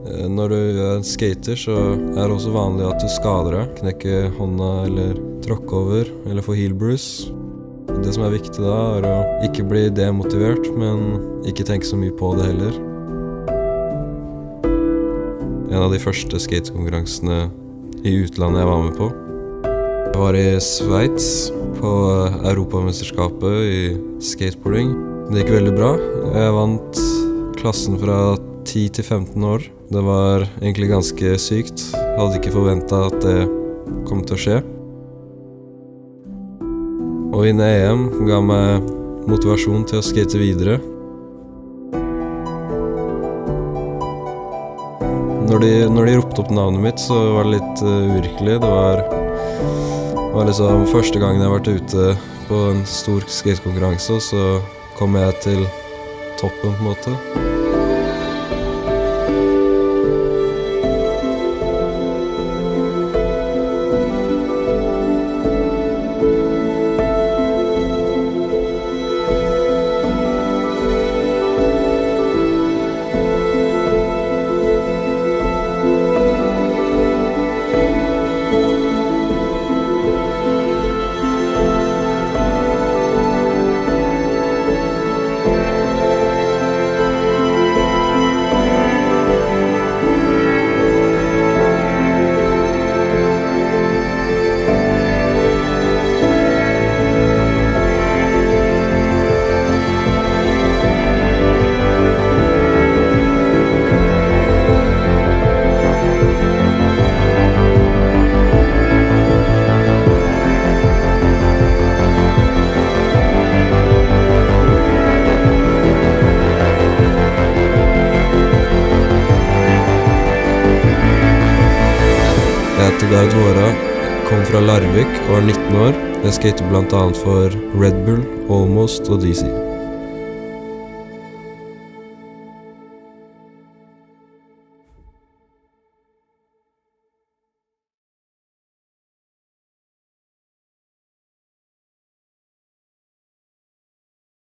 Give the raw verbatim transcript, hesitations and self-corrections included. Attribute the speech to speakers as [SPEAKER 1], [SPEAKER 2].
[SPEAKER 1] Når du er skater, så er det også vanlig at du skader deg. Knekker hånda eller tråkke over, eller få heel bruise. Det som er viktig da, er å ikke bli demotivert, men ikke tenke så mye på det heller. En av de første skatekonkurransene i utlandet jeg var med på. Jeg var i Sveits på Europamesterskapet i skateboarding. Det gikk veldig bra. Jeg vant klassen fra ti til femten år. Det var egentlig ganske sykt. Jeg hadde ikke forventet at det kom til å skje. Å vinne E M ga meg motivasjon til å skate videre. Når de, når de ropte opp navnet mitt, så var det litt uh, uvirkelig. Det var, var liksom første gangen jeg har vært ute på en stor skatekonkurranse, og så kom jeg til toppen på en måte. Jeg heter Gard Hvaara, kom fra Larvik og er nitten år. Jeg skater blant annet for Red Bull, Almost og D C.